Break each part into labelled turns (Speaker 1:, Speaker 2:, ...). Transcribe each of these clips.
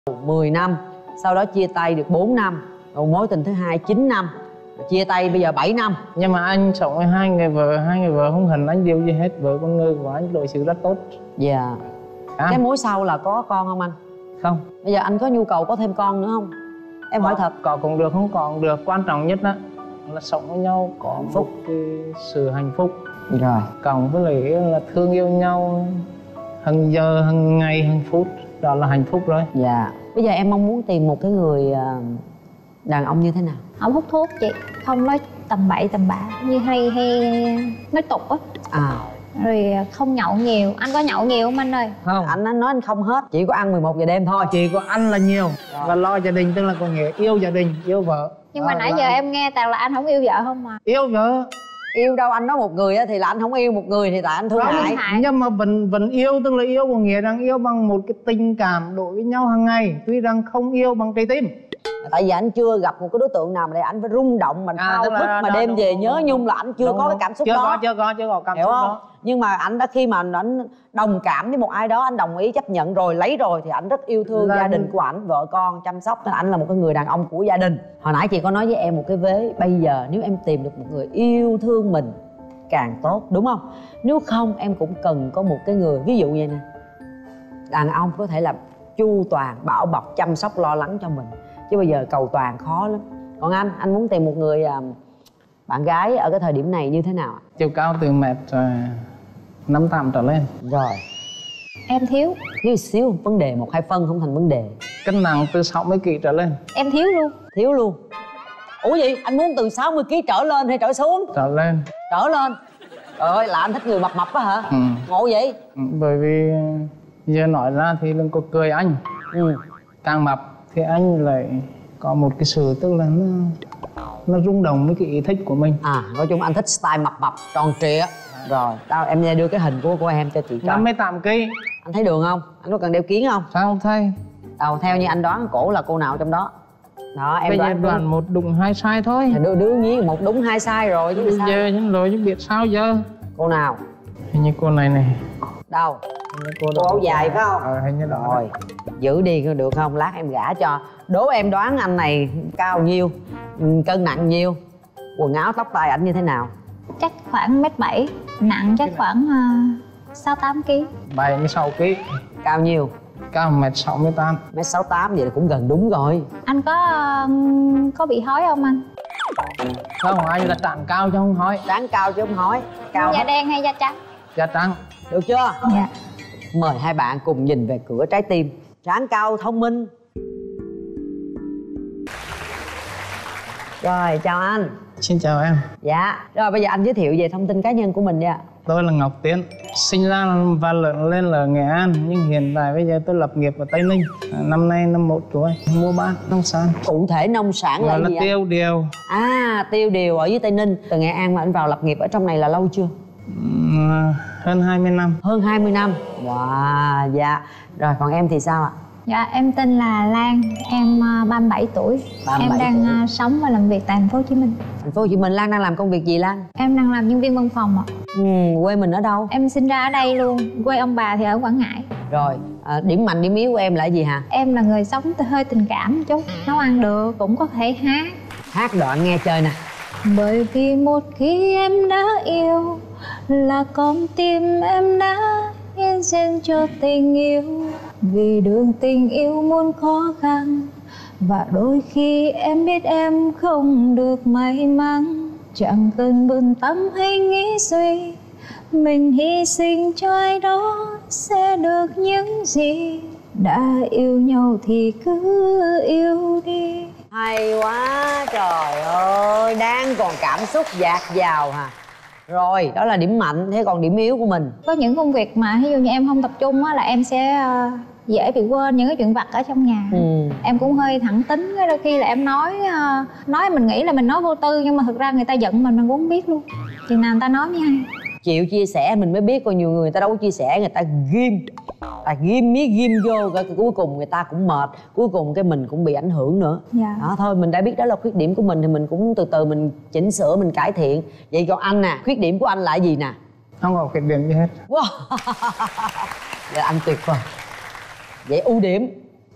Speaker 1: 10 năm, sau đó chia tay được 4 năm, rồi mối tình thứ hai 9 năm, rồi chia tay bây giờ 7 năm.
Speaker 2: Nhưng mà anh sống với hai người vợ không hận anh điều gì hết. Vợ con người của anh đối xử rất tốt.
Speaker 1: Dạ. Cái mối sau là có con không anh?
Speaker 2: Không.
Speaker 1: Bây giờ anh có nhu cầu có thêm con nữa không? Em hỏi thật.
Speaker 2: Có cũng được, không có cũng được. Quan trọng nhất đó là sống với nhau có một cái sự hạnh phúc.
Speaker 1: Rồi.
Speaker 2: Cộng với lại là thương yêu nhau hàng giờ, hàng ngày, hàng phút. Đó là hạnh phúc rồi.
Speaker 1: Dạ. Bây giờ em mong muốn tìm một cái người đàn ông như thế nào?
Speaker 3: Không hút thuốc chị, không nói tầm bậy tầm bạ như hay nói tục á. Rồi không nhậu nhiều. Anh có nhậu nhiều không anh ơi?
Speaker 2: Không.
Speaker 1: Anh nói anh không hết, chỉ có ăn 11 giờ đêm thôi.
Speaker 2: Chỉ có ăn là nhiều. Và lo gia đình, tức là có nghĩa yêu gia đình, yêu vợ.
Speaker 3: Nhưng mà nãy giờ em nghe toàn là anh không yêu vợ không mà.
Speaker 2: Yêu vợ.
Speaker 1: Yêu đâu, anh nói một người thì là anh không yêu, một người thì tại anh thương hại.
Speaker 2: Nhưng mà vẫn yêu, tức là yêu có nghĩa rằng yêu bằng một cái tình cảm đối với nhau hàng ngày, tuy rằng không yêu bằng trái tim.
Speaker 1: Tại vì anh chưa gặp một cái đối tượng nào mà để anh phải rung động, mình thao thức mà đêm về nhớ nhung là anh chưa có cái cảm xúc đó.
Speaker 2: Chưa có cảm xúc đó.
Speaker 1: Nhưng mà anh đã khi mà anh đồng cảm với một ai đó, anh đồng ý chấp nhận rồi, lấy rồi thì anh rất yêu thương gia đình của ảnh, vợ con chăm sóc, nên anh là một cái người đàn ông của gia đình. Hồi nãy chị có nói với em một cái vế, bây giờ nếu em tìm được một người yêu thương mình càng tốt, đúng không? Nếu không em cũng cần có một cái người, ví dụ vậy nè, đàn ông có thể là chu toàn, bảo bọc, chăm sóc, lo lắng cho mình, chứ bây giờ cầu toàn khó lắm. Còn anh muốn tìm một người bạn gái ở cái thời điểm này như thế nào?
Speaker 2: Chiều cao từ 1m58 trở lên.
Speaker 1: Rồi.
Speaker 3: Em thiếu
Speaker 1: xíu, vấn đề 1-2 phân không thành vấn đề.
Speaker 2: Cân nặng từ 60kg trở lên.
Speaker 3: Em thiếu luôn.
Speaker 1: Thiếu luôn. Ủa gì? Anh muốn từ 60kg trở lên hay trở xuống?
Speaker 2: Trở lên.
Speaker 1: Trở lên. Trời ơi, là anh thích người mập mập á hả? Ngộ vậy?
Speaker 2: Bởi vì giờ nói ra thì đừng có cười anh. Càng mập thì anh lại có một cái sự, tức là nó rung động với cái ý thích của mình.
Speaker 1: Nói chung anh thích style mập mập, tròn trịa. Rồi, em đưa cái hình của em cho chị coi.
Speaker 2: 58kg.
Speaker 1: Anh thấy đường không? Anh có cần đeo kiến không?
Speaker 2: Sao không thấy?
Speaker 1: Theo như anh đoán cổ là cô nào trong đó? Đó, em
Speaker 2: đoán một đúng 2 sai thôi.
Speaker 1: Đương nhiên một đúng 2 sai rồi chứ sao?
Speaker 2: Giờ nhưng rồi chứ biết sao giờ.
Speaker 1: Cô nào?
Speaker 2: Hình như cô này này.
Speaker 1: Đâu? Cô áo dài phải không?
Speaker 2: Hình như đó.
Speaker 1: Rồi, giữ đi được không? Lát em gả cho. Đố em đoán anh này cao nhiêu, cân nặng nhiêu, quần áo tóc tai ảnh như thế nào?
Speaker 3: Chắc khoảng 1m7, nặng chắc khoảng 6-8kg.
Speaker 2: 76kg.
Speaker 1: Cao nhiêu?
Speaker 2: Cao 1m68.
Speaker 1: 1m68 vậy là cũng gần đúng rồi.
Speaker 3: Anh có bị hói không anh?
Speaker 2: Không, anh là trán cao chứ không hói.
Speaker 1: Trán cao chứ không hói. Cao
Speaker 3: da đen hay da trắng?
Speaker 2: Da trắng.
Speaker 1: Được chưa?
Speaker 3: Dạ.
Speaker 1: Mời hai bạn cùng nhìn về cửa trái tim. Trán cao, thông minh. Rồi, chào anh.
Speaker 2: Xin chào em.
Speaker 1: Dạ. Rồi bây giờ anh giới thiệu về thông tin cá nhân của mình đi ạ.
Speaker 2: Tôi là Ngọc Tiến, sinh ra và lớn lên là Nghệ An, nhưng hiện tại bây giờ tôi lập nghiệp ở Tây Ninh. Năm nay 51 tuổi, mua bán nông sản.
Speaker 1: Cụ thể nông sản là gì?
Speaker 2: Tiêu điều.
Speaker 1: Tiêu điều ở dưới Tây Ninh. Từ Nghệ An mà anh vào lập nghiệp ở trong này là lâu chưa?
Speaker 2: Hơn 20 năm.
Speaker 1: Hơn 20 năm. Wow, dạ. Rồi còn em thì sao ạ?
Speaker 3: Dạ, em tên là Lan, em 37 tuổi.
Speaker 1: 37
Speaker 3: em đang sống và làm việc tại thành phố Hồ Chí Minh.
Speaker 1: Thành phố Hồ Chí Minh. Lan đang làm công việc gì Lan?
Speaker 3: Em đang làm nhân viên văn phòng ạ.
Speaker 1: Quê mình ở đâu?
Speaker 3: Em sinh ra ở đây luôn, quê ông bà thì ở Quảng Ngãi.
Speaker 1: Rồi, điểm mạnh điểm yếu của em là gì hả?
Speaker 3: Em là người sống hơi tình cảm chút, nấu ăn được, cũng có thể hát.
Speaker 1: Hát đoạn nghe chơi nè.
Speaker 3: Bởi vì một khi em đã yêu là con tim em đã hiến dâng cho tình yêu. Vì đường tình yêu muôn khó khăn, và đôi khi em biết em không được may mắn. Chẳng cần bận tâm hay nghĩ suy, mình hy sinh cho ai đó sẽ được những gì. Đã yêu nhau thì cứ yêu đi.
Speaker 1: Hay quá, trời ơi, đang còn cảm xúc dạt dào hả? Rồi, đó là điểm mạnh, thế còn điểm yếu của mình?
Speaker 3: Có những công việc mà ví dụ như em không tập trung á là em sẽ dễ bị quên những cái chuyện vặt ở trong nhà. Em cũng hơi thẳng tính, đôi khi là em nói mình nghĩ là mình nói vô tư, nhưng mà thực ra người ta giận mình cũng không biết luôn. Chừng nào người ta nói mới hay.
Speaker 1: Chịu chia sẻ mình mới biết, còn nhiều người ta đâu có chia sẻ, người ta ghim vô, cuối cùng người ta cũng mệt, cuối cùng cái mình cũng bị ảnh hưởng nữa.
Speaker 3: Dạ.
Speaker 1: Đó thôi, mình đã biết đó là khuyết điểm của mình thì mình cũng từ từ mình chỉnh sửa, mình cải thiện. Vậy còn anh nè, khuyết điểm của anh là gì nè?
Speaker 2: Không có khuyết điểm gì hết.
Speaker 1: Wow. Vậy anh tuyệt vời. Vậy ưu điểm?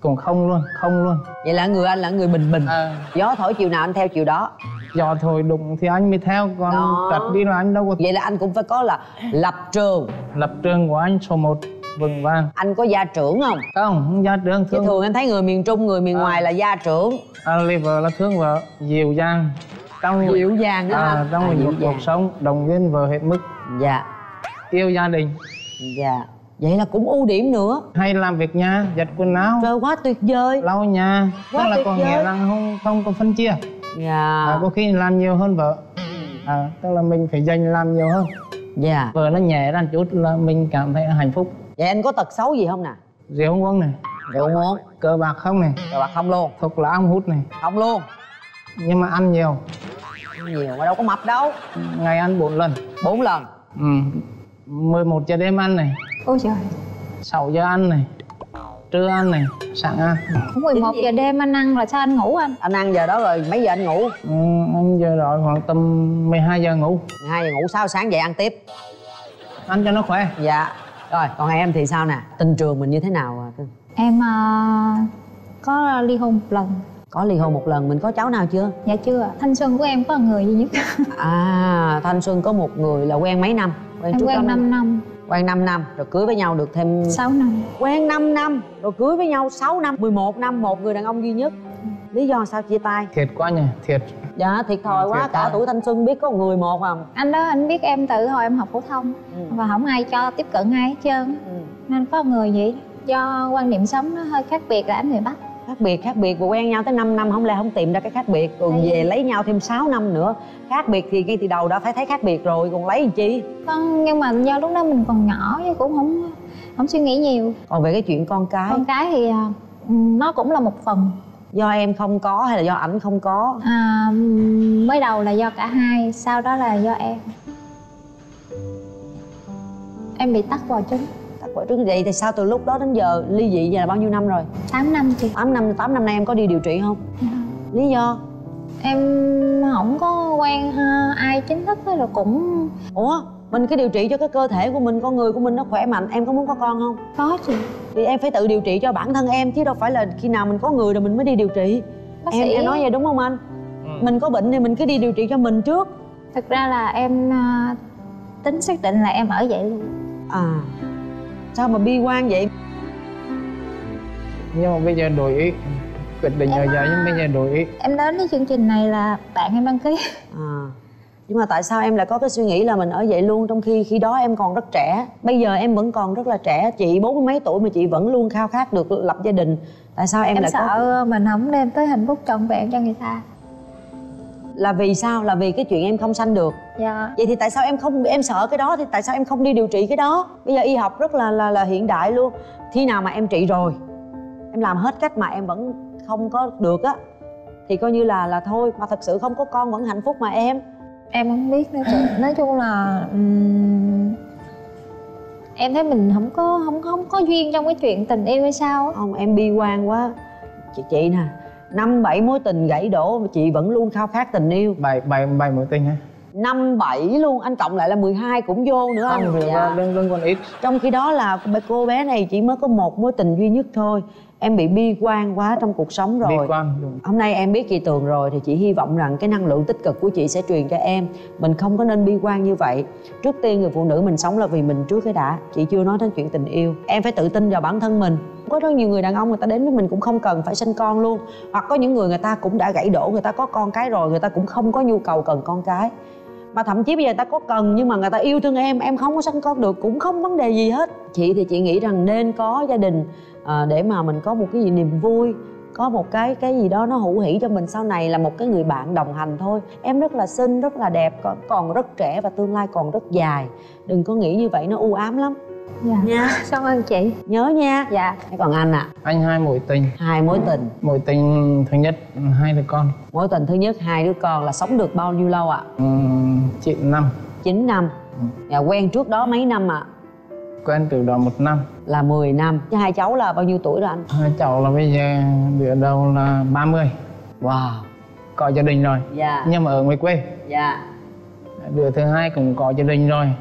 Speaker 2: Cũng không luôn.
Speaker 1: Vậy là người anh là người bình bình. Gió thổi chiều nào anh theo chiều đó.
Speaker 2: Gió thổi đụng thì anh mới theo, còn trật đi là anh đâu có.
Speaker 1: Vậy là anh cũng phải có là lập trường.
Speaker 2: Lập trường của anh số 1 vững vàng.
Speaker 1: Anh có gia trưởng không?
Speaker 2: Không gia trưởng.
Speaker 1: Chứ thường anh thấy người miền Trung, người miền ngoài là gia trưởng.
Speaker 2: Lấy vợ là thương vợ, dịu dàng.
Speaker 1: Dịu dàng đó hả?
Speaker 2: Trong một cuộc sống động viên vợ hết mức.
Speaker 1: Dạ.
Speaker 2: Yêu gia đình.
Speaker 1: Dạ. Vậy là cũng ưu điểm nữa.
Speaker 2: Hay làm việc nhà, giặt quần áo.
Speaker 1: Trời, quá tuyệt vời.
Speaker 2: Lau nhà.
Speaker 1: Quá
Speaker 2: tức là
Speaker 1: tuyệt
Speaker 2: có
Speaker 1: vời.
Speaker 2: nghĩa là không có phân chia.
Speaker 1: Dạ.
Speaker 2: Có khi làm nhiều hơn vợ. Tức là mình phải dành làm nhiều hơn.
Speaker 1: Dạ.
Speaker 2: Vợ nó nhẹ ra chút là mình cảm thấy hạnh phúc.
Speaker 1: Vậy anh có tật xấu gì không nè?
Speaker 2: Rượu không uống này.
Speaker 1: Rượu không uống.
Speaker 2: Cờ bạc không này.
Speaker 1: Cờ bạc không luôn.
Speaker 2: Thuốc lá không hút này.
Speaker 1: Không luôn.
Speaker 2: Nhưng mà ăn nhiều.
Speaker 1: Ăn nhiều mà đâu có mập đâu.
Speaker 2: Ngày ăn 4 lần.
Speaker 1: 4 lần.
Speaker 2: 11 giờ đêm ăn này.
Speaker 3: Ôi trời.
Speaker 2: 6 giờ ăn này. Trưa ăn này. Sáng ăn.
Speaker 3: 11 giờ đêm anh ăn là sao anh ngủ anh?
Speaker 1: Anh ăn giờ đó rồi mấy giờ anh ngủ?
Speaker 2: Anh giờ rồi khoảng tầm 12 giờ ngủ.
Speaker 1: 12 giờ ngủ, sao sáng dậy ăn tiếp?
Speaker 2: Ăn cho nó khỏe.
Speaker 1: Dạ. Rồi còn em thì sao nè? Tình trường mình như thế nào Cưng?
Speaker 3: Em có ly hôn một lần.
Speaker 1: Có ly hôn một lần. Mình có cháu nào chưa?
Speaker 3: Dạ chưa. Thanh xuân của em có người duy nhất.
Speaker 1: Thanh xuân có một người là quen mấy năm?
Speaker 3: Em quen 5 năm.
Speaker 1: Quen 5 năm rồi cưới với nhau được thêm
Speaker 3: 6 năm.
Speaker 1: Quen 5 năm rồi cưới với nhau 6 năm, 11 năm, một người đàn ông duy nhất. Lý do sao chia tay?
Speaker 2: Thiệt quá nhỉ, thiệt.
Speaker 1: Dạ thiệt thòi quá, cả tuổi thanh xuân biết có người một à.
Speaker 3: Anh đó anh biết em từ hồi em học phổ thông và không ai cho tiếp cận ai hết trơn. Nên có người vậy. Do quan niệm sống nó hơi khác biệt là anh người Bắc.
Speaker 1: Khác biệt và quen nhau tới 5 năm không lẽ không tìm ra cái khác biệt, rồi về lấy nhau thêm 6 năm nữa. Khác biệt thì ngay từ đầu đã phải thấy khác biệt rồi, còn lấy làm chi?
Speaker 3: Nhưng mà do lúc đó mình còn nhỏ chứ cũng không suy nghĩ nhiều.
Speaker 1: Còn về cái chuyện con cái
Speaker 3: thì nó cũng là một phần.
Speaker 1: Do em không có hay là do ảnh không có?
Speaker 3: Mới đầu là do cả hai, sau đó là do em. Em bị tắc vỏ trứng.
Speaker 1: Tắc vỏ trứng. Vậy thì sao từ lúc đó đến giờ ly dị vậy là bao nhiêu năm rồi?
Speaker 3: 8 năm chị.
Speaker 1: 8 năm nay em có đi điều trị không? Lý do?
Speaker 3: Em không có quen ai chính thức rồi cũng...
Speaker 1: Ủa? Mình cứ điều trị cho cái cơ thể của mình, con người của mình nó khỏe mạnh. Em có muốn có con không?
Speaker 3: Có chị.
Speaker 1: Thì em phải tự điều trị cho bản thân em chứ đâu phải là khi nào mình có người rồi mình mới đi điều trị. Em nói vậy đúng không anh? Mình có bệnh thì mình cứ đi điều trị cho mình trước.
Speaker 3: Thực ra là em tính xác định là em ở vậy luôn.
Speaker 1: Sao mà bi quan vậy?
Speaker 2: Nhưng mà bây giờ đổi ý. Quyết định ở giờ nhưng bây giờ đổi ý.
Speaker 3: Em đến cái chương trình này là bạn em đăng ký.
Speaker 1: Nhưng mà tại sao em lại có cái suy nghĩ là mình ở vậy luôn, trong khi đó em còn rất trẻ? Bây giờ em vẫn còn rất là trẻ, chị 40 mấy tuổi mà chị vẫn luôn khao khát được lập gia đình. Tại sao em lại
Speaker 3: sợ mình không đem tới hạnh phúc trọn vẹn cho người ta.
Speaker 1: Là vì sao? Là vì cái chuyện em không sanh được.
Speaker 3: Dạ.
Speaker 1: Vậy thì tại sao em sợ cái đó thì tại sao em không đi điều trị cái đó? Bây giờ y học rất là hiện đại luôn. Khi nào mà em trị rồi, em làm hết cách mà em vẫn không có được á, thì coi như là thôi. Mà thật sự không có con vẫn hạnh phúc mà em.
Speaker 3: Em không biết nữa chị. Nói chung là em thấy mình không có duyên trong cái chuyện tình yêu hay sao á.
Speaker 1: Không, em bi quan quá. Chị nè, 5-7 mối tình gãy đổ mà chị vẫn luôn khao khát tình yêu.
Speaker 2: 7 mối tình hả?
Speaker 1: 5-7 luôn, anh cộng lại là 12 cũng vô nữa không?
Speaker 2: Đừng còn ít.
Speaker 1: Trong khi đó là cô bé này chỉ mới có một mối tình duy nhất thôi. Em bị bi quan quá trong cuộc sống rồi.
Speaker 2: Bi quan đúng.
Speaker 1: Hôm nay em biết chị Tường rồi thì chị hy vọng rằng cái năng lượng tích cực của chị sẽ truyền cho em. Mình không có nên bi quan như vậy. Trước tiên người phụ nữ mình sống là vì mình trước cái đã. Chị chưa nói đến chuyện tình yêu. Em phải tự tin vào bản thân mình. Có rất nhiều người đàn ông người ta đến với mình cũng không cần phải sinh con luôn. Hoặc có những người ta cũng đã gãy đổ, người ta có con cái rồi, người ta cũng không có nhu cầu cần con cái. Mà thậm chí bây giờ người ta có cần nhưng mà người ta yêu thương em không có sanh con được cũng không vấn đề gì hết. Chị thì chị nghĩ rằng nên có gia đình để mà mình có một cái gì niềm vui, có một cái gì đó nó hữu hỷ cho mình sau này, là một cái người bạn đồng hành thôi. Em rất là xinh, rất là đẹp, còn rất trẻ và tương lai còn rất dài. Đừng có nghĩ như vậy, nó u ám lắm.
Speaker 3: Dạ.
Speaker 1: Nha.
Speaker 3: Cảm ơn chị.
Speaker 1: Nhớ nha.
Speaker 3: Dạ.
Speaker 1: Còn anh
Speaker 2: Anh 2 mối tình.
Speaker 1: 2 mối tình.
Speaker 2: Mối tình thứ nhất 2 đứa con.
Speaker 1: Mối tình thứ nhất 2 đứa con là sống được bao nhiêu lâu ạ?
Speaker 2: 9 năm.
Speaker 1: 9 năm. Dạ, quen trước đó mấy năm ạ?
Speaker 2: Quen từ đó 1 năm.
Speaker 1: Là 10 năm. Chứ 2 cháu là bao nhiêu tuổi rồi anh?
Speaker 2: 2 cháu là bây giờ đứa đầu là 30.
Speaker 1: Wow.
Speaker 2: Có gia đình rồi.
Speaker 1: Dạ.
Speaker 2: Nhưng mà ở ngoài quê.
Speaker 1: Dạ.
Speaker 2: Đứa thứ hai cũng có gia đình rồi.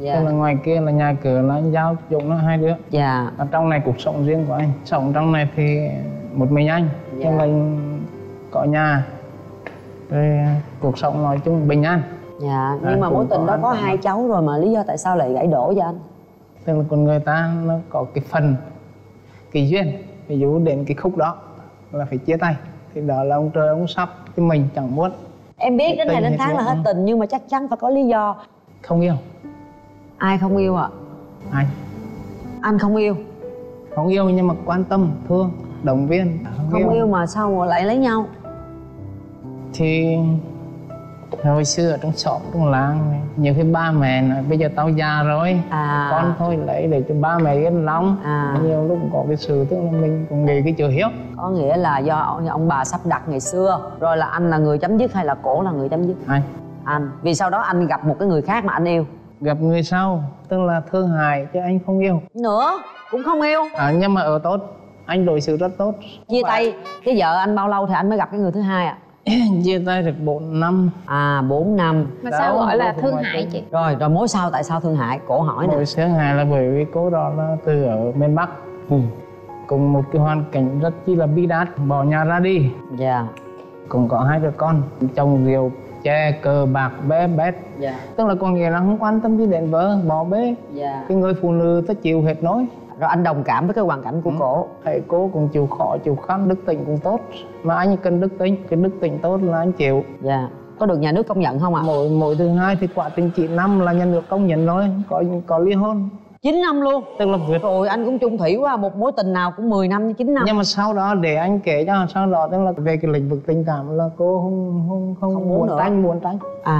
Speaker 1: Dạ.
Speaker 2: Tức là ngoài kia là nhà cửa là anh giao dụng nó hai đứa.
Speaker 1: Dạ.
Speaker 2: Ở trong này cuộc sống riêng của anh, sống trong này thì một mình anh,
Speaker 1: Dạ.
Speaker 2: nhưng mình có nhà, rồi cuộc sống nói chung bình an.
Speaker 1: Dạ, nhưng mà mối tình đó có 2 cháu rồi mà lý do tại sao lại gãy đổ cho anh?
Speaker 2: Tức là con người ta nó có cái phần, cái duyên, ví dụ đến cái khúc đó là phải chia tay, thì đó là ông trời ông sắp, chứ mình chẳng muốn.
Speaker 1: Em biết đến ngày đến
Speaker 2: Tình
Speaker 1: tháng
Speaker 2: hết
Speaker 1: là hết
Speaker 2: nữa.
Speaker 1: tình, nhưng mà chắc chắn phải có lý do.
Speaker 2: Không yêu.
Speaker 1: Ai không yêu ạ? Anh không yêu.
Speaker 2: Không yêu nhưng mà quan tâm, thương, động viên.
Speaker 1: Không yêu mà sao mà lại lấy nhau?
Speaker 2: Thì hồi xưa ở trong xóm, trong làng, nhiều khi ba mẹ nói bây giờ tao già rồi, con thôi lấy để cho ba mẹ yên lòng. Nhiều lúc có cái sự tức là mình cũng nghĩ cái chữ hiếu.
Speaker 1: Có nghĩa là do ông bà sắp đặt ngày xưa, rồi là anh là người chấm dứt hay là cổ là người chấm dứt? Anh. Vì sau đó anh gặp một cái người khác mà anh yêu.
Speaker 2: Gặp người sau, tức là thương hại chứ anh không yêu.
Speaker 1: Nữa, cũng không yêu.
Speaker 2: Nhưng mà ở tốt, anh đối xử rất tốt.
Speaker 1: Chia tay cái vợ anh bao lâu thì anh mới gặp cái người thứ hai ạ?
Speaker 2: Chia tay được 4 năm.
Speaker 1: 4 năm.
Speaker 3: Mà sao gọi là thương hại chị?
Speaker 1: Rồi mối sau tại sao thương hại? Cổ hỏi nè.
Speaker 2: Mối thương hại là bởi vì cô đó là từ ở miền Bắc, cùng một cái hoàn cảnh rất chi là bi đát, bỏ nhà ra đi.
Speaker 1: Dạ.
Speaker 2: Cũng có 2 đứa con, chồng rượu chè cờ bạc bé bét.
Speaker 1: Dạ.
Speaker 2: Tức là con nghĩa là không quan tâm gì đến vợ, bỏ bê.
Speaker 1: Dạ.
Speaker 2: Cái người phụ nữ ta chịu hết nỗi.
Speaker 1: Rồi anh đồng cảm với cái hoàn cảnh của cổ.
Speaker 2: Thấy cô cũng chịu khó, chịu khó, đức tính cũng tốt. Mà anh cần đức tính, cái đức tính tốt là anh chịu.
Speaker 1: Dạ. Có được nhà nước công nhận không ạ?
Speaker 2: Mỗi thứ hai thì quá trình 9 năm là nhà nước công nhận rồi, có ly hôn.
Speaker 1: 9 năm luôn?
Speaker 2: Tức là vượt.
Speaker 1: Rồi anh cũng chung thủy quá, một mối tình nào cũng 10 năm, 9 năm.
Speaker 2: Nhưng mà sau đó để anh kể cho, sau đó tức là về cái lĩnh vực tình cảm là cô không muốn nữa. Muốn tránh.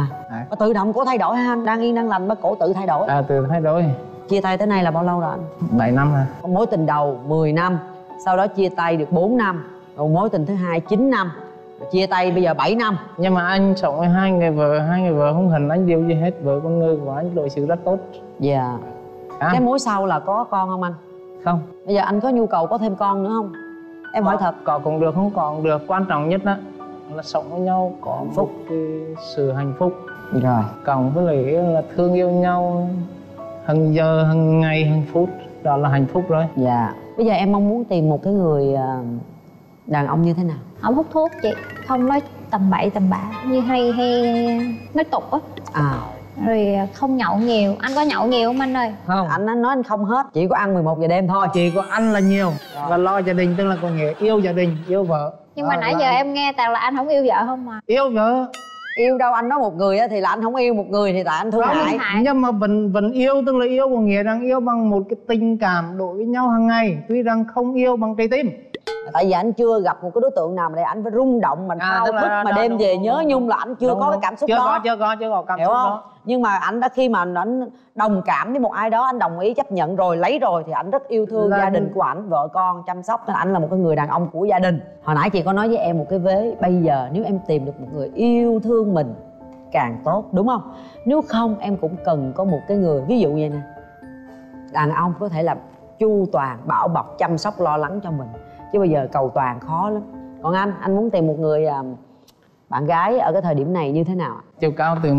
Speaker 1: Tự động cổ thay đổi ha anh? Đang yên đang lành mà cổ tự thay đổi.
Speaker 2: Tự thay đổi.
Speaker 1: Chia tay tới nay là bao lâu rồi anh?
Speaker 2: 7 năm rồi.
Speaker 1: Mối tình đầu 10 năm, sau đó chia tay được 4 năm, rồi mối tình thứ hai 9 năm, chia tay bây giờ 7 năm.
Speaker 2: Nhưng mà anh sống với hai người vợ không hẳn anh điều gì hết. Vợ con người của anh đối xử rất tốt.
Speaker 1: Dạ. Cái mối sau là có con không anh?
Speaker 2: Không.
Speaker 1: Bây giờ anh có nhu cầu có thêm con nữa không? Em hỏi thật.
Speaker 2: Có cũng được, không có cũng được. Quan trọng nhất đó là sống với nhau có một cái sự hạnh phúc.
Speaker 1: Rồi.
Speaker 2: Cộng với lại là thương yêu nhau hàng giờ, hàng ngày, hàng phút. Đó là hạnh phúc rồi.
Speaker 1: Dạ. Bây giờ em mong muốn tìm một cái người đàn ông như thế nào?
Speaker 3: Không hút thuốc chị, không nói tầm bậy tầm bạ như hay nói tục á. Rồi không nhậu nhiều. Anh có nhậu nhiều không anh ơi?
Speaker 2: Không.
Speaker 1: Anh nói anh không hết, chỉ có ăn 11 giờ đêm thôi.
Speaker 2: Chỉ có ăn là nhiều. Và lo gia đình, tức là có nghĩa yêu gia đình, yêu vợ.
Speaker 3: Nhưng mà nãy giờ em nghe toàn là anh không yêu vợ không mà.
Speaker 2: Yêu vợ.
Speaker 1: Yêu đâu, anh nói một người thì là anh không yêu, một người thì tại anh thương hại.
Speaker 2: Nhưng mà vẫn yêu, tức là yêu có nghĩa rằng yêu bằng một cái tình cảm đối với nhau hàng ngày, tuy rằng không yêu bằng trái tim.
Speaker 1: Tại vì anh chưa gặp một cái đối tượng nào mà để anh phải rung động, mình thao thức mà đêm về nhớ nhung là anh chưa có cái cảm xúc đó.
Speaker 2: Chưa có cảm xúc đó.
Speaker 1: Nhưng mà anh đã khi mà anh đồng cảm với một ai đó, anh đồng ý chấp nhận rồi, lấy rồi thì anh rất yêu thương gia đình của ảnh, vợ con chăm sóc, nên anh là một cái người đàn ông của gia đình. Hồi nãy chị có nói với em một cái vế, bây giờ nếu em tìm được một người yêu thương mình càng tốt, đúng không? Nếu không em cũng cần có một cái người, ví dụ vậy nè, đàn ông có thể là chu toàn, bảo bọc, chăm sóc, lo lắng cho mình, chứ bây giờ cầu toàn khó lắm. Còn anh muốn tìm một người bạn gái ở cái thời điểm này như thế nào?
Speaker 2: Chiều cao từ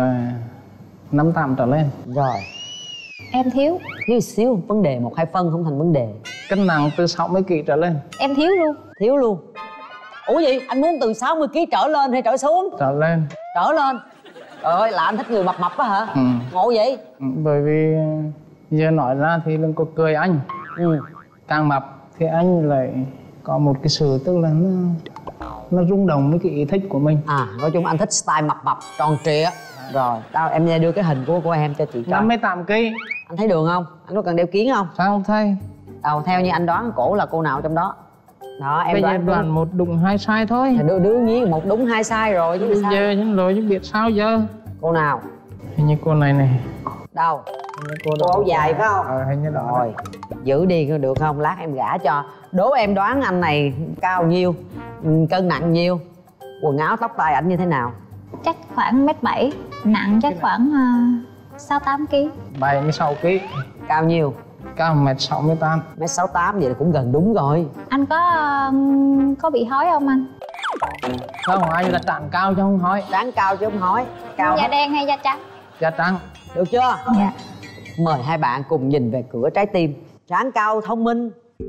Speaker 2: 1m58 trở lên.
Speaker 1: Rồi.
Speaker 3: Em thiếu
Speaker 1: xíu, vấn đề 1-2 phân không thành vấn đề.
Speaker 2: Cân nặng từ 60 kg trở lên.
Speaker 3: Em thiếu luôn.
Speaker 1: Thiếu luôn. Ủa gì? Anh muốn từ 60 kg trở lên hay trở xuống?
Speaker 2: Trở lên.
Speaker 1: Trở lên. Trời ơi, là anh thích người mập mập á hả? Ngộ vậy?
Speaker 2: Bởi vì giờ nói ra thì đừng có cười anh. Càng mập thì anh lại có một cái sự tức là nó rung động với cái ý thích của mình.
Speaker 1: Nói chung anh thích style mập mập, tròn trịa. Rồi, em đưa cái hình của em cho chị coi.
Speaker 2: 58 kg.
Speaker 1: Anh thấy đường không? Anh có cần đeo kiến không?
Speaker 2: Sao không thấy?
Speaker 1: Theo như anh đoán cổ là cô nào trong đó? Đó, em
Speaker 2: đoán một đúng 2 sai thôi.
Speaker 1: Đương nhiên 1 đúng 2 sai rồi chứ sao?
Speaker 2: Giờ nhưng rồi chứ biết sao giờ.
Speaker 1: Cô nào?
Speaker 2: Hình như cô này này.
Speaker 1: Đâu? Cô áo dài phải không?
Speaker 2: Hình như đó.
Speaker 1: Rồi, giữ đi được không? Lát em gả cho. Đố em đoán anh này cao nhiêu, cân nặng nhiêu, quần áo tóc tai ảnh như thế nào?
Speaker 3: Chắc khoảng 1m7, nặng chắc khoảng 68 kg.
Speaker 2: 76 kg.
Speaker 1: Cao nhiêu?
Speaker 2: Cao 1m68.
Speaker 1: 1m68 vậy là cũng gần đúng rồi.
Speaker 3: Anh có bị hói không anh?
Speaker 2: Không, anh là trán cao chứ không hói.
Speaker 1: Trán cao chứ không hói.
Speaker 3: Cao da đen hay da trắng?
Speaker 2: Da trắng.
Speaker 1: Được chưa?
Speaker 3: Dạ.
Speaker 1: Mời hai bạn cùng nhìn về cửa trái tim. Trán cao thông minh.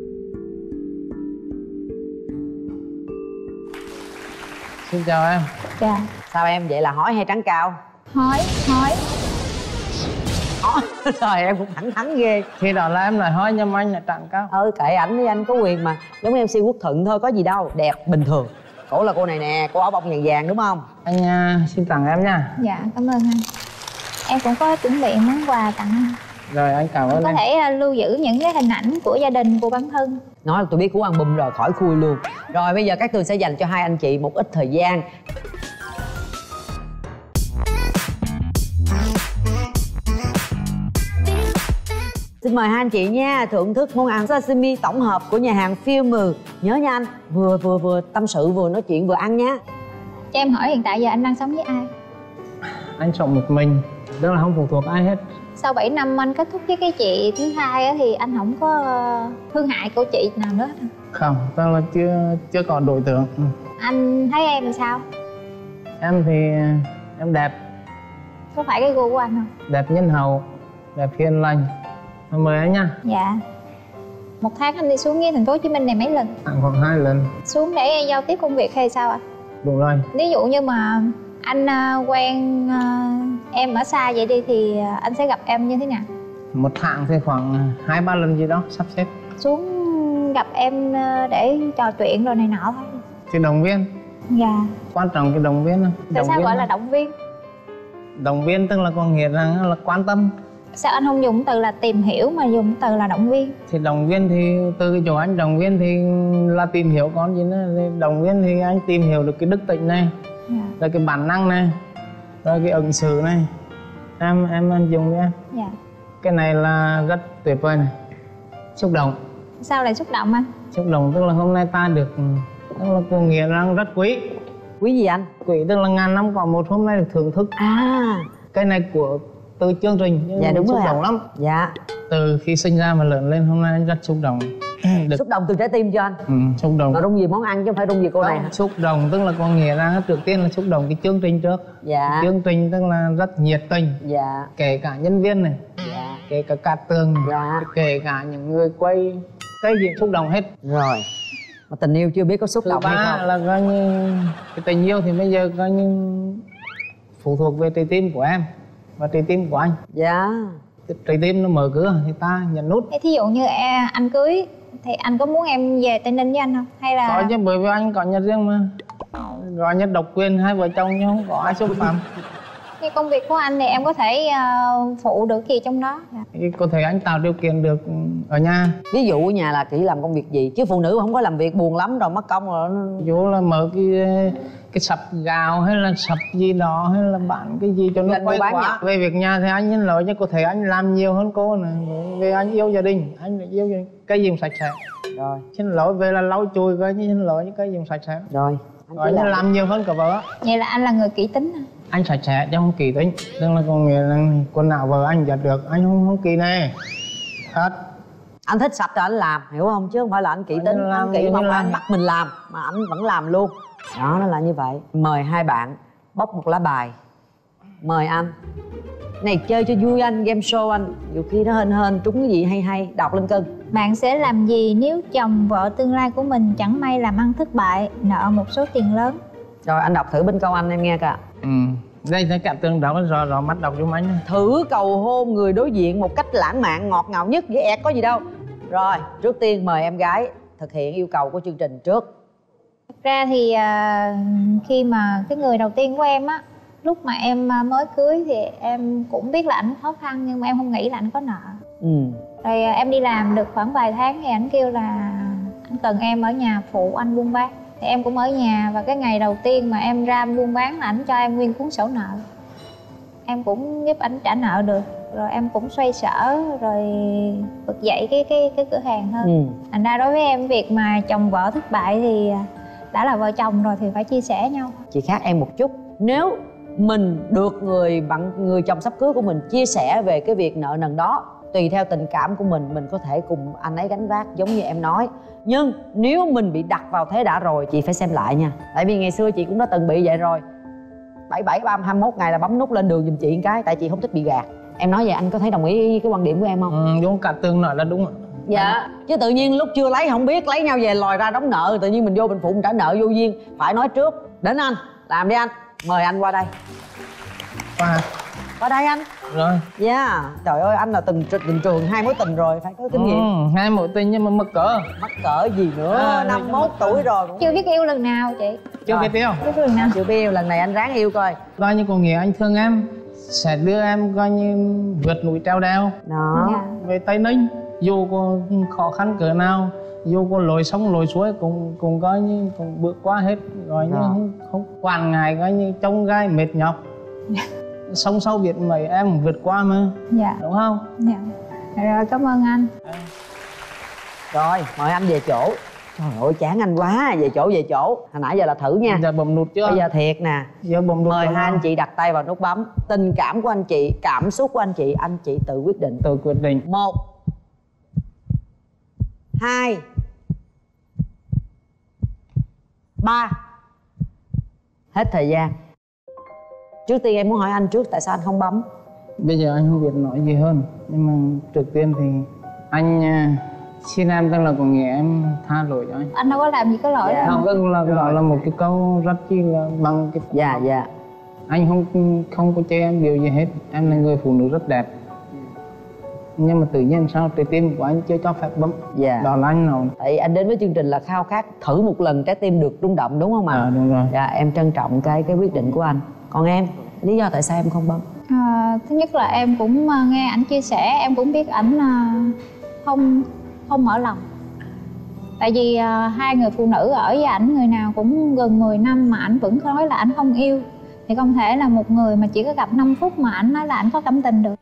Speaker 2: Xin chào em.
Speaker 3: Dạ.
Speaker 1: Sao em vậy là hỏi hay trán cao?
Speaker 3: Hỏi.
Speaker 1: Trời em cũng thẳng thắn ghê.
Speaker 2: Khi đó là em lại hỏi nhưng mà anh là trán cao.
Speaker 1: Kệ ảnh đi, anh có quyền mà. Giống em MC Quốc Thuận thôi, có gì đâu. Đẹp bình thường. Cổ là cô này nè, cô áo bông vàng vàng đúng không?
Speaker 2: Anh xin tặng em nha.
Speaker 3: Dạ cảm ơn anh. Em cũng có chuẩn bị món quà tặng anh.
Speaker 2: Rồi anh cảm ơn
Speaker 3: có
Speaker 2: em.
Speaker 3: thể lưu giữ những cái hình ảnh của gia đình, của bản thân.
Speaker 1: Nói là tôi biết cú ăn bùm rồi, khỏi khui luôn. Rồi bây giờ Cát Tường sẽ dành cho hai anh chị một ít thời gian. Xin mời hai anh chị nha, thưởng thức món ăn sashimi tổng hợp của nhà hàng Film. Nhớ nha anh, vừa tâm sự vừa nói chuyện vừa ăn nhá.
Speaker 3: Cho em hỏi hiện tại giờ anh đang sống với ai?
Speaker 2: Anh sống một mình, tức là không phụ thuộc ai hết.
Speaker 3: Sau 7 năm anh kết thúc với cái chị thứ hai á, thì anh không có thương hại cô chị nào nữa?
Speaker 2: Không, tức là chưa có đối tượng.
Speaker 3: Anh thấy em làm sao?
Speaker 2: Em thì em đẹp.
Speaker 3: Có phải cái gu của anh không?
Speaker 2: Đẹp nhân hậu, đẹp hiền lành. Mời anh nha.
Speaker 3: Dạ. Một tháng anh đi xuống với thành phố Hồ Chí Minh này mấy lần?
Speaker 2: Khoảng 2 lần.
Speaker 3: Xuống để giao tiếp công việc hay sao ạ?
Speaker 2: Đúng rồi.
Speaker 3: Ví dụ như mà anh quen em ở xa vậy đi thì anh sẽ gặp em như thế nào?
Speaker 2: Một tháng thì khoảng 2-3 lần gì đó sắp xếp.
Speaker 3: Xuống gặp em để trò chuyện rồi này nọ thôi.
Speaker 2: Thì động viên.
Speaker 3: Dạ.
Speaker 2: Quan trọng cái động viên.
Speaker 3: Tại sao gọi là động viên?
Speaker 2: Động viên tức là có nghĩa rằng là quan tâm.
Speaker 3: Sao anh không dùng từ là tìm hiểu mà dùng từ là động viên?
Speaker 2: Thì động viên thì từ cái chỗ anh động viên thì là tìm hiểu con gì nữa. Động viên thì anh tìm hiểu được cái đức tính này, rồi cái bản năng này, rồi cái ứng xử này. Em dùng đi em.
Speaker 3: Dạ.
Speaker 2: Cái này là rất tuyệt vời này. Xúc động.
Speaker 3: Sao lại xúc động anh?
Speaker 2: Xúc động tức là hôm nay ta được, tức là có nghĩa rằng rất quý.
Speaker 1: Quý gì anh?
Speaker 2: Quý tức là ngàn năm có một hôm nay được thưởng thức. Cái này của từ chương trình.
Speaker 1: Dạ đúng
Speaker 2: xúc
Speaker 1: rồi
Speaker 2: động lắm.
Speaker 1: Dạ.
Speaker 2: Từ khi sinh ra mà lớn lên hôm nay anh rất xúc động.
Speaker 1: Xúc động từ trái tim cho anh.
Speaker 2: Xúc động.
Speaker 1: Mà rung gì món ăn chứ không phải rung gì cô này hả?
Speaker 2: Xúc động tức là có nghĩa là trước tiên là xúc động cái chương trình trước.
Speaker 1: Dạ.
Speaker 2: Chương trình tức là rất nhiệt tình.
Speaker 1: Dạ.
Speaker 2: Kể cả nhân viên này.
Speaker 1: Dạ.
Speaker 2: Kể cả Cát Tường này.
Speaker 1: Dạ.
Speaker 2: Kể cả những người quay cái gì xúc động hết.
Speaker 1: Rồi. Mà tình yêu chưa biết có xúc động hay không?
Speaker 2: Thứ ba là coi như cái tình yêu thì bây giờ coi như phụ thuộc về trái tim của em và trái tim của anh.
Speaker 1: Dạ.
Speaker 2: Trái tim nó mở cửa thì ta nhấn nút.
Speaker 3: Thí dụ như anh cưới thì anh có muốn em về Tây Ninh với anh không? Hay là...
Speaker 2: Có chứ, bởi vì anh có nhà riêng mà. Gọi như độc quyền hai vợ chồng chứ không có ai xúc phạm.
Speaker 3: Cái công việc của anh thì em có thể phụ được gì trong đó?
Speaker 2: Có thể anh tạo điều kiện được ở nhà.
Speaker 1: Ví dụ ở nhà là chỉ làm công việc gì? Chứ phụ nữ không có làm việc buồn lắm rồi mất công rồi.
Speaker 2: Ví dụ là mở cái sập gạo hay là sập gì đó hay là bán cái gì cho nó quay quá. Về việc nhà thì anh xin lỗi chứ có thể anh làm nhiều hơn cô này. Vì anh yêu gia đình, anh yêu gia đình. Cái gì cũng sạch sẽ.
Speaker 1: Rồi.
Speaker 2: Xin lỗi về là lau chùi coi như xin lỗi những cái gì cũng sạch sẽ.
Speaker 1: Rồi.
Speaker 2: Anh làm nhiều hơn cả vợ.
Speaker 3: Vậy là anh là người kỹ tính à?
Speaker 2: Anh sạch sẽ chứ không kỳ tính. Tức là có nghĩa là quần áo vợ anh giặt được, anh không kỳ này. Hết.
Speaker 1: Anh thích sạch rồi anh làm, hiểu không? Chứ không phải là anh kỹ tính, anh kỹ mà anh bắt mình làm mà anh vẫn làm luôn. Đó, nó là như vậy. Mời hai bạn bóc một lá bài. Mời anh. Này chơi cho vui anh, game show anh. Nhiều khi nó hên trúng cái gì hay hay, đọc lên cân.
Speaker 3: Bạn sẽ làm gì nếu chồng vợ tương lai của mình chẳng may làm ăn thất bại, nợ một số tiền lớn?
Speaker 1: Rồi anh đọc thử bên câu anh em nghe kìa.
Speaker 2: Đây thấy Cát Tường đọc rõ mắt đọc giúp anh.
Speaker 1: Thử cầu hôn người đối diện một cách lãng mạn ngọt ngào nhất. Với ẹt có gì đâu. Rồi, trước tiên mời em gái thực hiện yêu cầu của chương trình trước.
Speaker 3: Thật ra thì khi mà cái người đầu tiên của em á, lúc mà em mới cưới thì em cũng biết là ảnh khó khăn nhưng mà em không nghĩ là ảnh có nợ. Rồi em đi làm được khoảng vài tháng thì ảnh kêu là anh cần em ở nhà phụ anh buôn bán. Thì em cũng ở nhà và cái ngày đầu tiên mà em ra buôn bán là ảnh cho em nguyên cuốn sổ nợ. Em cũng giúp ảnh trả nợ được. Rồi em cũng xoay sở rồi vực dậy cái cửa hàng hơn. Thành ra đối với em việc mà chồng vợ thất bại thì đã là vợ chồng rồi thì phải chia sẻ nhau.
Speaker 1: Chị khác em một chút. Nếu mình được người chồng sắp cưới của mình chia sẻ về cái việc nợ nần đó, tùy theo tình cảm của mình có thể cùng anh ấy gánh vác giống như em nói. Nhưng nếu mình bị đặt vào thế đã rồi, chị phải xem lại nha. Tại vì ngày xưa chị cũng đã từng bị vậy rồi. 77 30 21 ngày là bấm nút lên đường giùm chị một cái. Tại chị không thích bị gạt. Em nói vậy anh có thấy đồng ý với cái quan điểm của em không?
Speaker 2: Đúng, cả Tường nói là đúng ạ.
Speaker 1: Dạ. Chứ tự nhiên lúc chưa lấy không biết, lấy nhau về lòi ra đóng nợ, tự nhiên mình vô mình phụ mình trả nợ vô duyên. Phải nói trước. Đến anh, làm đi anh. Mời anh qua đây. Qua đây anh.
Speaker 2: Rồi.
Speaker 1: Dạ. Trời ơi, anh là từng trường 2 mối tình rồi, phải có kinh nghiệm.
Speaker 2: 2 mối tình nhưng mà mắc cỡ.
Speaker 1: Mắc cỡ gì nữa, 51 tuổi rồi.
Speaker 3: Chưa biết yêu lần nào chị?
Speaker 2: Chưa biết yêu.
Speaker 3: Biết lần nào?
Speaker 1: Chưa biết yêu, lần này anh ráng yêu coi.
Speaker 2: Coi như có nghĩa anh thương em, sẽ đưa em coi như vượt núi treo đèo.
Speaker 1: Đó.
Speaker 3: Dạ.
Speaker 2: Về Tây Ninh, dù có khó khăn cỡ nào, dù có lội sông lội suối cũng coi như cũng bước qua hết, gọi như không quản ngại, coi như trông gai mệt nhọc. Sông sâu biển mấy em vượt qua mà.
Speaker 3: Dạ.
Speaker 2: Đúng không?
Speaker 3: Dạ. Rồi, cảm ơn anh.
Speaker 1: Rồi, mời anh về chỗ. Trời ơi, chán anh quá, về chỗ về chỗ. Hồi nãy giờ là thử nha.
Speaker 2: Giờ bấm nút chưa?
Speaker 1: Bây giờ thiệt nè.
Speaker 2: Giờ bấm nút.
Speaker 1: Mời hai anh chị đặt tay vào nút bấm. Tình cảm của anh chị, cảm xúc của anh chị tự quyết định.
Speaker 2: Tự quyết định.
Speaker 1: 1 2 3. Hết thời gian. Trước tiên em muốn hỏi anh trước, tại sao anh không bấm?
Speaker 2: Bây giờ anh không biết nói gì hơn. Nhưng mà trước tiên thì anh xin em, tức là có nghĩa em tha lỗi cho anh.
Speaker 3: Anh đâu có làm gì có lỗi đâu.
Speaker 2: Không, tức là đó là một cái câu rất chi là bằng cái.
Speaker 1: Dạ.
Speaker 2: Anh không có chê em điều gì hết. Em là người phụ nữ rất đẹp. Nhưng mà tự nhiên sao trái tim của anh chưa cho phép bấm.
Speaker 1: Dạ.
Speaker 2: Đó là anh nói.
Speaker 1: Tại anh đến với chương trình là khao khát thử một lần trái tim được rung động, đúng không ạ?
Speaker 2: Đúng rồi.
Speaker 1: Dạ, em trân trọng cái quyết định của anh. Còn em, lý do tại sao em không bấm?
Speaker 3: Thứ nhất là em cũng nghe ảnh chia sẻ, em cũng biết ảnh không mở lòng. Tại vì hai người phụ nữ ở với ảnh, người nào cũng gần 10 năm mà ảnh vẫn nói là ảnh không yêu, thì không thể là một người mà chỉ có gặp 5 phút mà ảnh nói là ảnh có cảm tình được.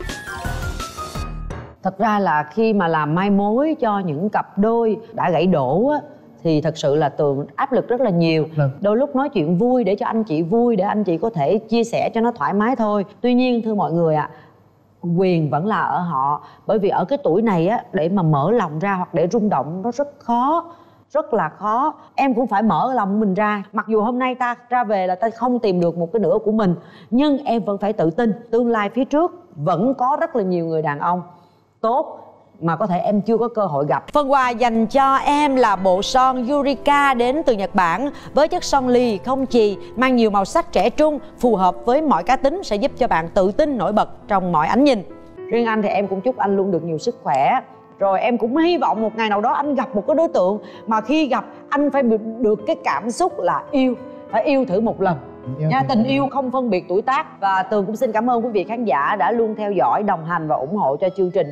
Speaker 1: Thật ra là khi mà làm mai mối cho những cặp đôi đã gãy đổ á, thì thật sự là Tường áp lực rất là nhiều. Đôi lúc nói chuyện vui để cho anh chị vui, để anh chị có thể chia sẻ cho nó thoải mái thôi. Tuy nhiên thưa mọi người ạ, quyền vẫn là ở họ. Bởi vì ở cái tuổi này á, để mà mở lòng ra hoặc để rung động nó rất khó, rất là khó. Em cũng phải mở lòng mình ra. Mặc dù hôm nay ta ra về là ta không tìm được một cái nửa của mình, nhưng em vẫn phải tự tin. Tương lai phía trước vẫn có rất là nhiều người đàn ông tốt mà có thể em chưa có cơ hội gặp. Phần quà dành cho em là bộ son Eureka đến từ Nhật Bản với chất son lì không chì, mang nhiều màu sắc trẻ trung, phù hợp với mọi cá tính, sẽ giúp cho bạn tự tin nổi bật trong mọi ánh nhìn. Riêng anh thì em cũng chúc anh luôn được nhiều sức khỏe. Rồi em cũng hy vọng một ngày nào đó anh gặp một cái đối tượng mà khi gặp anh phải được cái cảm xúc là yêu, phải yêu thử một lần. Nha, tình yêu không phân biệt tuổi tác. Và Tường cũng xin cảm ơn quý vị khán giả đã luôn theo dõi, đồng hành và ủng hộ cho chương trình.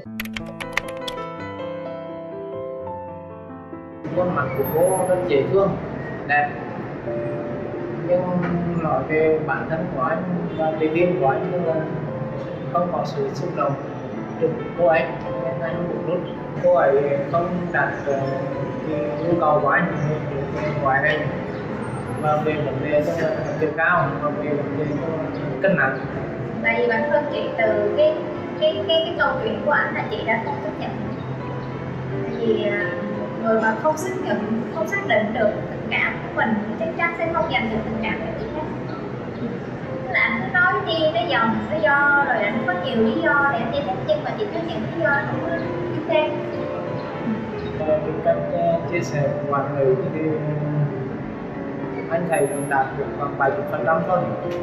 Speaker 2: Khuôn mặt của cô rất dễ thương, đẹp, nhưng nói về bản thân của anh và trái tim của anh là không có sự xúc động từ cô ấy, nên anh cũng rút. Cô ấy không đạt cái nhu cầu của anh của anh, và về vấn đề chiều cao và về vấn đề cân nặng.
Speaker 4: Tại vì bản thân chị từ cái câu chuyện của anh là chị đã không chấp nhận. Tại vì người mà không xác định được tình cảm của mình thì chắc chắn sẽ không dành được tình cảm cho người khác. Tức là anh cứ nói đi nói dòng lý do, rồi anh có nhiều lý do để anh giải thích, nhưng mà chị cứ những lý do không có chính xác.
Speaker 2: Cái cách chia sẻ của mọi người thì anh thấy đạt được khoảng 70% thôi.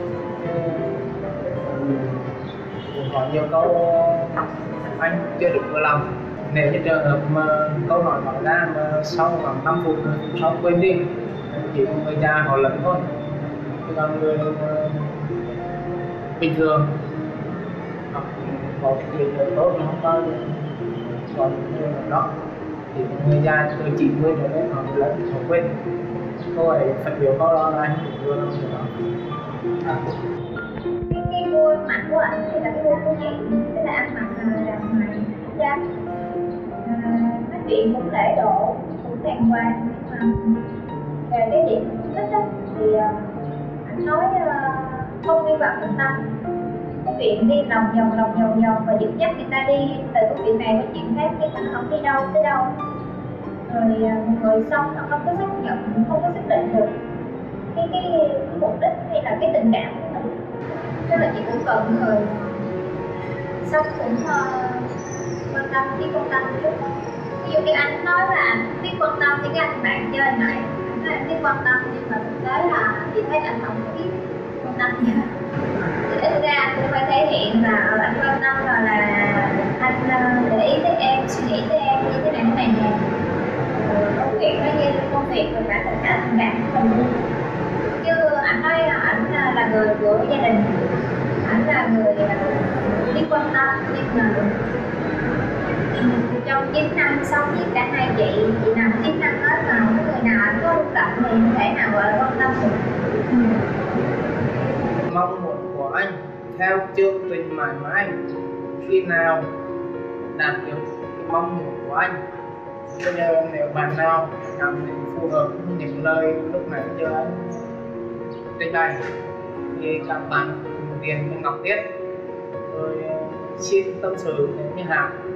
Speaker 2: Cũng có nhiều câu anh chưa được vừa lòng. Nếu như trường hợp mà câu nói ra mà sau khoảng 5 phút sau quên đi, chỉ có người già họ lẫn thôi. Còn người bình thường hoặc có cái điều tốt nó không có, còn người đó thì người già từ 90 trở lên họ lẫn, họ quên. Cô ấy phát biểu câu đó là anh cũng vừa lòng rồi đó.
Speaker 4: Cái gu mặt của anh thì là cái gu của chị, tức là ăn mặc đàng hoàng, dáng, nói chuyện cũng lễ độ, cũng đàng hoàng. Nhưng mà về cái điểm thích đó, thì anh nói không đi vào trung tâm. Cái chuyện đi lòng vòng và dẫn dắt người ta đi từ cái chuyện này đến chuyện khác, cái mình không đi đâu tới đâu. Rồi người xong họ không có xác nhận, không có xác định được cái mục đích hay là cái tình cảm của mình. Tức là chị cũng cần người xong cũng quan tâm biết quan tâm chút. Ví dụ như anh nói là anh biết quan tâm những cái anh bạn chơi này, anh nói anh biết quan tâm nhưng mà thực tế là chị thấy anh không biết quan tâm gì hết. Ít ra anh cũng phải thể hiện là anh quan tâm rồi là anh để ý tới em, suy nghĩ tới em như thế này nè. Công việc nó như công việc rồi cả tất cả tình cảm của mình. Chứ anh nói ảnh là người của gia đình, ảnh là người biết quan tâm, nhưng mà trong 9 năm sống với cả hai chị nào 9 năm hết mà không có người nào ảnh có rung động thì không thể nào gọi là quan tâm được.
Speaker 2: Mong muốn của anh theo chương trình mãi mãi khi nào đạt được mong muốn của anh. Bây giờ nếu bạn nào cảm thấy phù hợp với những lời lúc nãy giờ anh trình bày thì các bạn cùng điền với Ngọc Tiết rồi xin tâm sự với Hằng.